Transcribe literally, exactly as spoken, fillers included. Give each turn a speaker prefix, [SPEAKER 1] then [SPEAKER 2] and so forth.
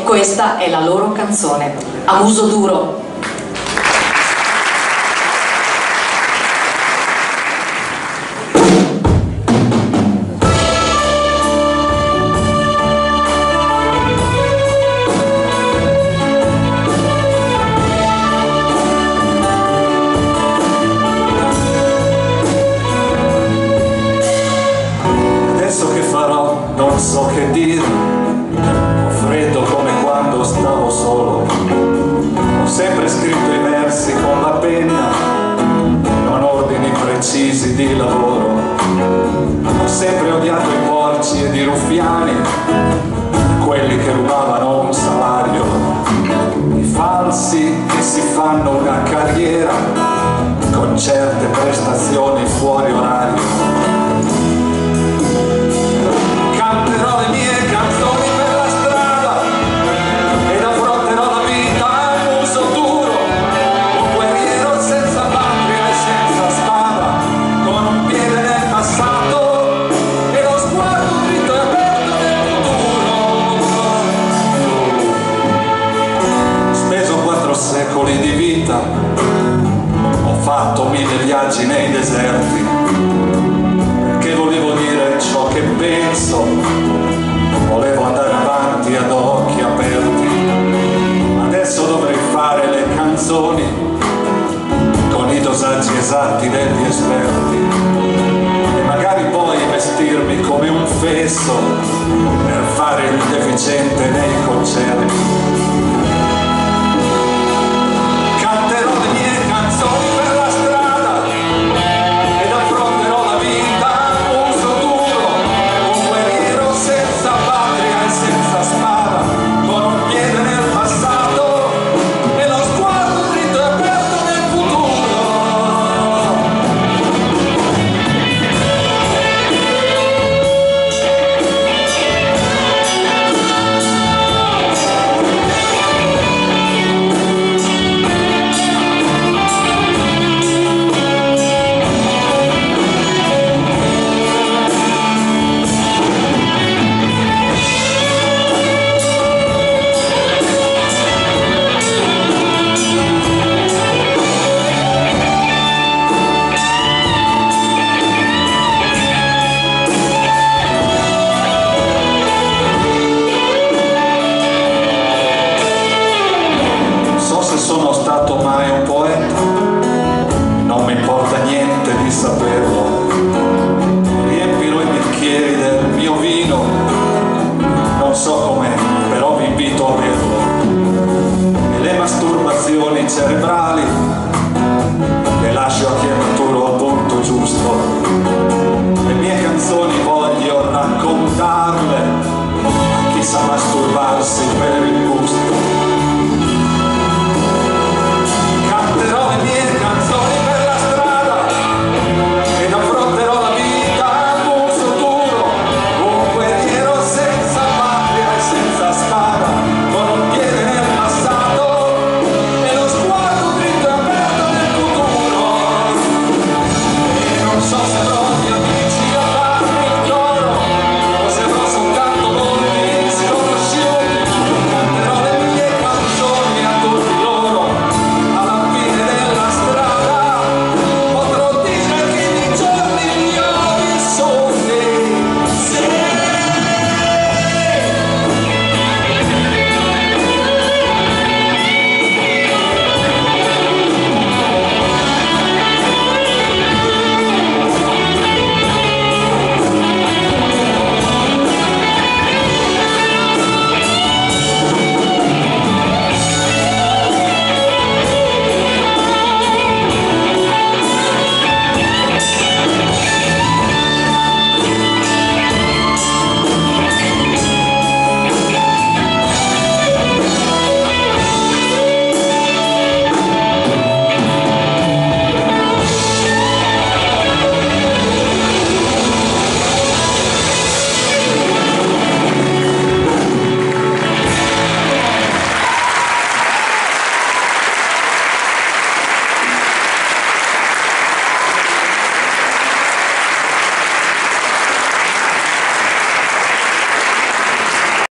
[SPEAKER 1] e questa è la loro canzone, A muso duro.
[SPEAKER 2] Non so che dire, ho freddo come quando stavo solo, ho sempre scritto i versi con la penna, non ordini precisi di lavoro, ho sempre odiato i porci ed i ruffiani, quelli che rubavano un salario, i falsi che si fanno una carriera con certe prestazioni fuori orario. Canterò le mie canzoni per la strada ed affronterò la vita a muso duro, un guerriero senza patria e senza spada, con un piede nel passato e lo sguardo dritto e aperto nel futuro. Ho speso quattro secoli di vita, ho fatto mille viaggi nei deserti, perché volevo dire ciò che penso, volevo andare avanti ad occhi aperti. Adesso dovrei fare le canzoni con i dosaggi esatti degli esperti e magari poi vestirmi come un fesso per fare il deficiente nei concerti. Canterò le mie canzoni per la strada ed affronterò la vita a muso duro, un guerriero senza patria e senza spada, con un piede nel passato e lo sguardo dritto e aperto nel futuro. Sono stato mai un poeta, non mi importa niente di saperlo, riempirò i bicchieri del mio vino, non so com'è, però vi invito a berlo, e le masturbazioni cerebrali le lascio a chi è maturo al punto giusto, le mie canzoni voglio raccontarle a chi sa masturbarsi per